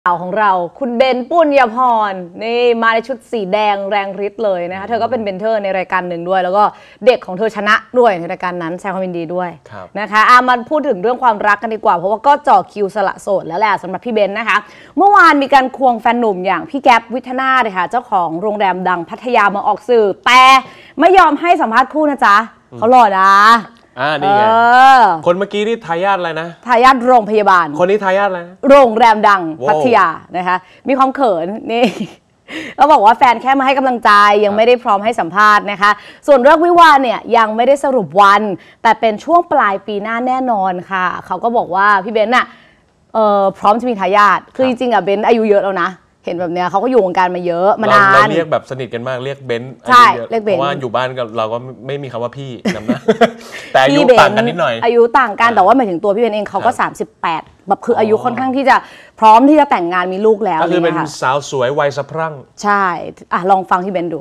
ของเราคุณเบนปุญญพรนี่มาในชุดสีแดงแรงฤทธิ์เลยนะคะเธอก็เป็นเบนเทอร์ในรายการหนึ่งด้วยแล้วก็เด็กของเธอชนะด้วยในรายการนั้นแสดงความยินดีด้วยนะคะมาพูดถึงเรื่องความรักกันดีกว่าเพราะว่าก็จ่อคิวสละโสดแล้วแหละสำหรับพี่เบนนะคะเมื่อวานมีการควงแฟนหนุ่มอย่างพี่แก๊ปวิทนาเลยค่ะเจ้าของโรงแรมดังพัทยามาออกสื่อแต่ไม่ยอมให้สัมภาษณ์คู่นะจ๊ะเขาหล่อนะนี่ไงคนเมื่อกี้นี่ทายาทอะไรนะทายาทโรงพยาบาลคนนี้ทายาทอะไรโรงแรมดังพัทยานะคะมีความเขินนี่เขาบอกว่าแฟนแค่มาให้กำลังใจยังไม่ได้พร้อมให้สัมภาษณ์นะคะส่วนเรื่องวิวาห์เนี่ยยังไม่ได้สรุปวันแต่เป็นช่วงปลายปีหน้าแน่นอนค่ะเขาก็บอกว่าพี่เบนน่ะพร้อมจะมีทายาทคือจริงๆอ่ะเบนอายุเยอะแล้วนะเห็นแบบเนี้ยเขาก็อยู่วงการมาเยอะมานานเราเรียกแบบสนิทกันมากเรียกเบนใช่เรียกเบนเพราะว่าอยู่บ้านกับเราก็ไม่มีคำว่าพี่นำหน้าแต่อายุต่างกันนิดหน่อยอายุต่างกันแต่ว่าหมายถึงตัวพี่เบนเองเขาก็38แบบคืออายุค่อนข้างที่จะพร้อมที่จะแต่งงานมีลูกแล้วก็คือเป็นสาวสวยวัยสะพรั่งใช่ลองฟังพี่เบนดู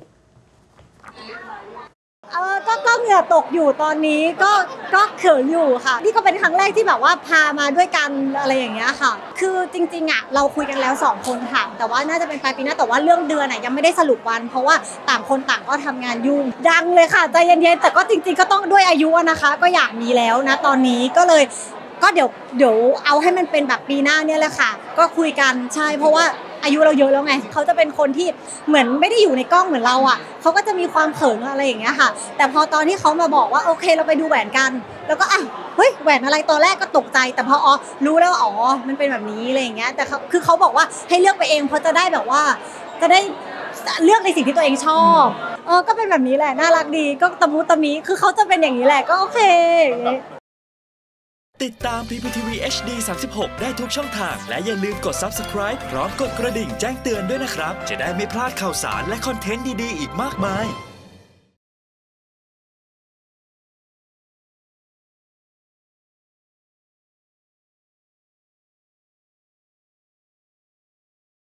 ก็เหงื่อตกอยู่ตอนนี้ก็เขินอยู่ค่ะนี่ก็เป็นครั้งแรกที่แบบว่าพามาด้วยกันอะไรอย่างเงี้ยค่ะคือจริงๆเราคุยกันแล้ว2คนค่ะแต่ว่าน่าจะเป็นปลายปีหน้าแต่ว่าเรื่องเดือนยังไม่ได้สรุปวันเพราะว่าต่างคนต่างก็ทำงานยุ่งดังเลยค่ะใจเย็นๆแต่ก็จริงๆก็ต้องด้วยอายุนะคะก็อยากมีแล้วนะตอนนี้ก็เลยก็เดี๋ยวเอาให้มันเป็นแบบปีหน้าเนี่ยแหละค่ะก็คุยกันใช่เพราะว่าอายุเราเยอะแล้วไงเขาจะเป็นคนที่เหมือนไม่ได้อยู่ในกล้องเหมือนเราเขาก็จะมีความเขินอะไรอย่างเงี้ยค่ะแต่พอตอนที่เขามาบอกว่าโอเคเราไปดูแหวนกันแล้วก็เฮ้ยแหวนอะไรตอนแรกก็ตกใจแต่พอรู้แล้วมันเป็นแบบนี้อะไรอย่างเงี้ยแต่คือเขาบอกว่าให้เลือกไปเองเพราะจะได้แบบว่าจะได้เลือกในสิ่งที่ตัวเองชอบก็เป็นแบบนี้แหละน่ารักดีก็ตะมุตะมิคือเขาจะเป็นอย่างนี้แหละก็โอเคติดตาม PPTV HD 36 ได้ทุกช่องทางและอย่าลืมกด Subscribe พร้อมกดกระดิ่งแจ้งเตือนด้วยนะครับจะได้ไม่พลาดข่าวสารและคอนเทนต์ดีๆอีกมากมาย